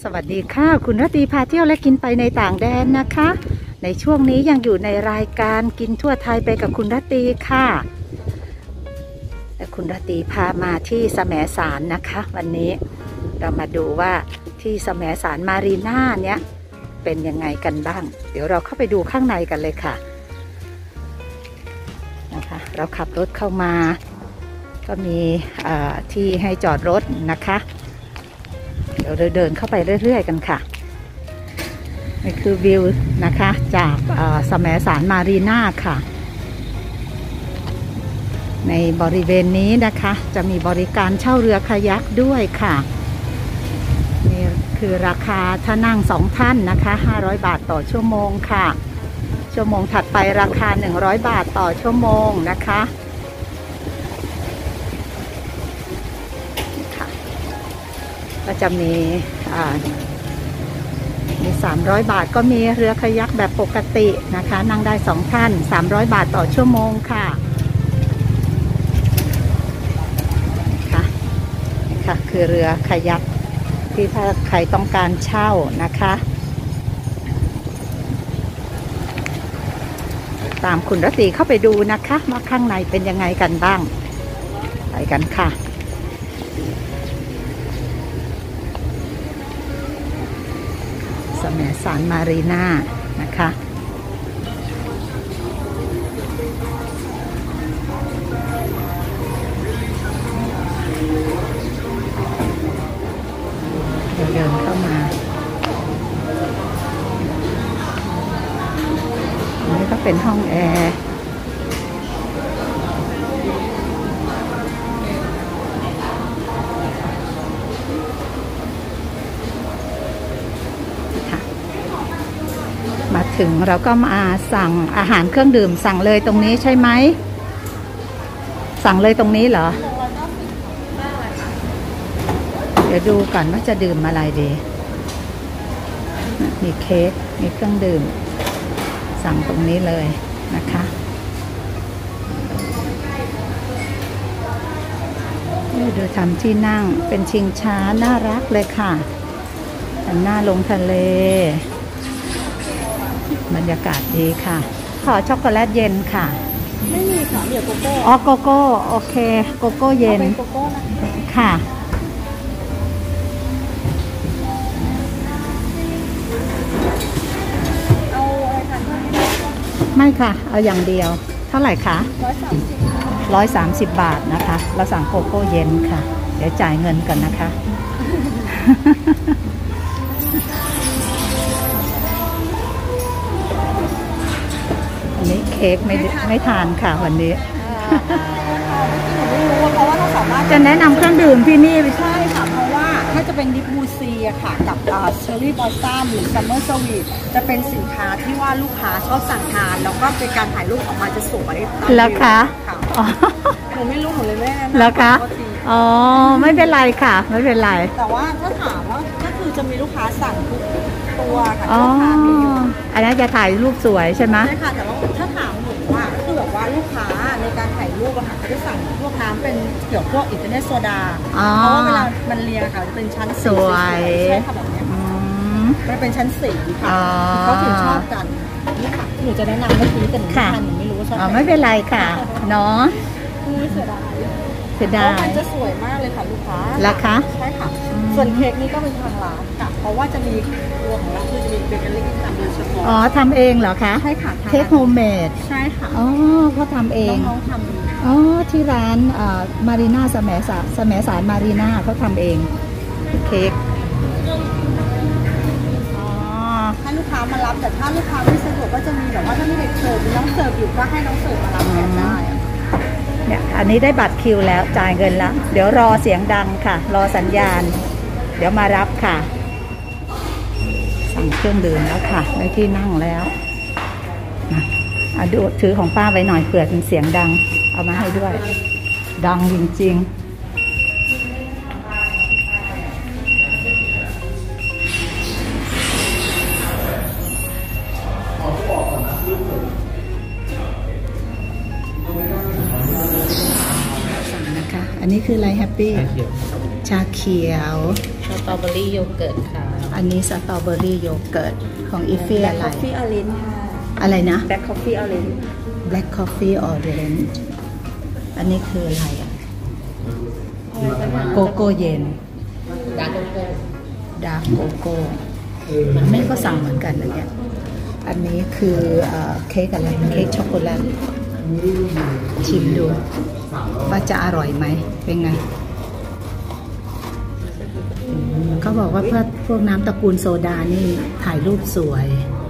สวัสดีค่ะคุณรตีพาเที่ยวและกินไปในต่างแดนนะคะในช่วงนี้ยังอยู่ในรายการกินทั่วไทยไปกับคุณรตีค่ะและคุณรตีพามาที่แสมสารนะคะวันนี้เรามาดูว่าที่แสมสารมารีน่าเนี้ยเป็นยังไงกันบ้างเดี๋ยวเราเข้าไปดูข้างในกันเลยค่ะนะคะเราขับรถเข้ามาก็มีที่ให้จอดรถนะคะเดี๋ยวเราเดินเข้าไปเรื่อยๆกันค่ะนี่คือวิวนะคะจากแสมสารมารีน่าค่ะในบริเวณนี้นะคะจะมีบริการเช่าเรือคายักด้วยค่ะนี่คือราคาถ้านั่ง2ท่านนะคะ500 บาทต่อชั่วโมงค่ะชั่วโมงถัดไปราคา100 บาทต่อชั่วโมงนะคะก็จะมี300 บาทก็มีเรือคายักแบบปกตินะคะนั่งได้2ท่าน300 บาทต่อชั่วโมงค่ะค่ะคือเรือคายักที่ถ้าใครต้องการเช่านะคะตามคุณรตีเข้าไปดูนะคะว่าข้างในเป็นยังไงกันบ้างไปกันค่ะแสมสารมารีน่านะคะเดินเข้ามาอันนี้ก็เป็นห้องแอร์มาถึงเราก็มาสั่งอาหารเครื่องดื่มสั่งเลยตรงนี้ใช่ไหมสั่งเลยตรงนี้เหรอเดี๋ยวดูก่อนว่าจะดื่มอะไรดีมีเค้กมีเครื่องดื่มสั่งตรงนี้เลยนะคะดูทำที่นั่งเป็นชิงช้าน่ารักเลยค่ะหันหน้าลงทะเลบรรยากาศดีค่ะขอช็อกโกแลตเย็นค่ะไม่มีค่ะเดี๋ยวโกโก้อ๋อโกโก้โอเคโกโก้เย็นโกโก้นะคะค่ะเอาอะไรคะไม่ค่ะเอาอย่างเดียวเท่าไหร่คะ130 บาทนะคะเราสั่งโกโก้เย็นค่ะเดี๋ยวจ่ายเงินกันนะคะอันนี้เค้กไม่ทานค่ะวันนี้ไม่รู้เพราะว่าเราสามารถจะแนะนำเครื่องดื่มที่นี่ใช่ค่ะเพราะว่าถ้าจะเป็นดิฟบูซีอะค่ะกับเชอร์รี่บอสซัมหรือซัมเมอร์สวีทจะเป็นสินค้าที่ว่าลูกค้าชอบสั่งทานแล้วก็เป็นการถ่ายรูปออกมาจะสวยแล้วคะหนูไม่รู้หนูเลยไม่แนะนำแล้วคะอ๋อไม่เป็นไรค่ะไม่เป็นไรแต่ว่าถ้าถามว่าก็คือจะมีลูกค้าสั่งทุกตัวค่ะลูกค้ามีอยู่อันนั้นจะถ่ายรูปสวยใช่ไหมใช่ค่ะแต่ว่าถ้าถามหนูว่าคือแบบว่าลูกค้าในการถ่ายรูปอะค่ะเขาจะสั่งพวกน้ำเป็นเกี่ยวกับพวกอินเทอร์เน็ตโซดาเพราะว่าเวลามันเรียงค่ะจะเป็นชั้นสวยใช่ค่ะแบบนี้มันเป็นชั้นสีค่ะเขาถึงชอบกันนี่ค่ะหนูจะแนะนำเมื่อกี้แต่หนูไม่ทันหนูไม่รู้ว่าชอบไม่เป็นไรค่ะเนาะเสียดายมันจะสวยมากเลยค่ะลูกค้าราคาใช่ค่ะส่วนเค้กนี่ก็เป็นทางร้านค่ะเพราะว่าจะมีตัวของเราคือจะมีเบเกอรี่ทำโดยเฉพาะอ๋อทำเองเหรอคะใช่ค่ะเค้กโฮมเมดใช่ค่ะอ๋อเขาทำเองน้องทำอ๋อที่ร้านมารีน่าแสมสารมารีน่าเขาทำเองเค้กให้ลูกค้ามารับแต่ถ้าลูกค้าไม่สะดวกก็จะมีแบบว่าถ้าไม่ได้เสิร์ฟน้องเสิร์ฟอยู่ก็ให้น้องเสิร์ฟมารับแทนได้เนี่ยอันนี้ได้บัตรคิวแล้วจ่ายเงินแล้วเดี๋ยวรอเสียงดังค่ะรอสัญญาณเดี๋ยวมารับค่ะสั่งเครื่องดื่มแล้วค่ะได้ที่นั่งแล้วดูถือของป้าไว้หน่อยเผื่อเป็นเสียงดังเอามาให้ด้วยดังจริงๆอันนี้คืออะไรแฮปปี้ชาเขียวสตรอเบอรี่โยเกิร์ตค่ะอันนี้สตรอเบอรี่โยเกิร์ตของอีฟี่อะไรคอฟฟี่ออเรนจ์ค่ะอะไรนะแบล็คคอฟฟี่ออเรนจ์ Black Coffee Orange อันนี้คืออะไรอ่ะโกโก้เย็นดาร์กโกโก้มันไม่ก็สั่งเหมือนกันนะเนี่ยอันนี้คือเค้กอะไรเค้กช็อกโกแลตชิมดูว่าจะอร่อยไหมเป็นไงเขาบอกว่าพวกน้ำตระกูลโซดานี่ถ่ายรูปสวย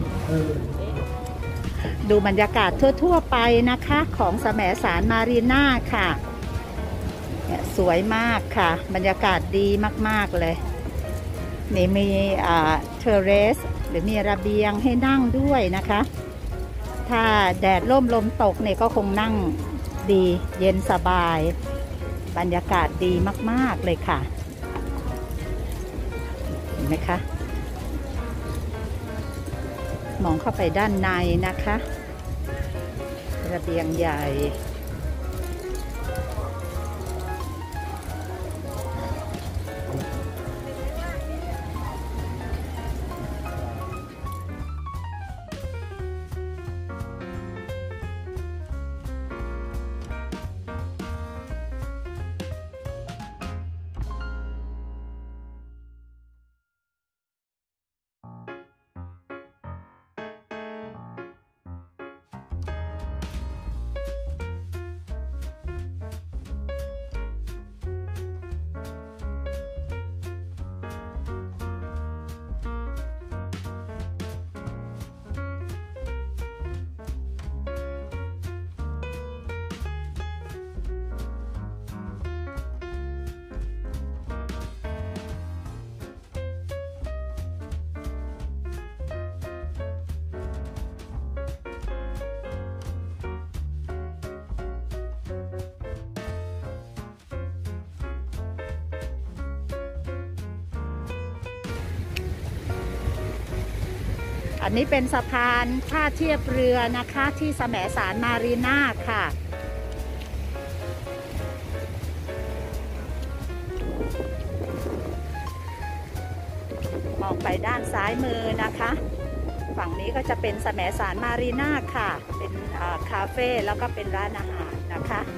ดูบรรยากาศทั่วๆไปนะคะของแสมสารมารีน่าค่ะสวยมากค่ะบรรยากาศดีมากๆเลยนี่มีเทอร์เรสหรือมีระเบียงให้นั่งด้วยนะคะถ้าแดดร่มลมตกเนี่ยก็คงนั่งดีเย็นสบายบรรยากาศดีมากๆเลยค่ะเห็นไหมคะมองเข้าไปด้านในนะคะระเบียงใหญ่อันนี้เป็นสะพานท่าเทียบเรือนะคะที่แสมสารมารีน่าค่ะมองไปด้านซ้ายมือนะคะฝั่งนี้ก็จะเป็นแสมสารมารีน่าค่ะเป็นคาเฟ่แล้วก็เป็นร้านอาหารนะคะ